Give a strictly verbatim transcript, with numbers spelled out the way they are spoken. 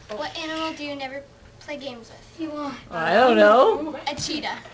What animal do you never play games with? You want? I don't know. A cheetah.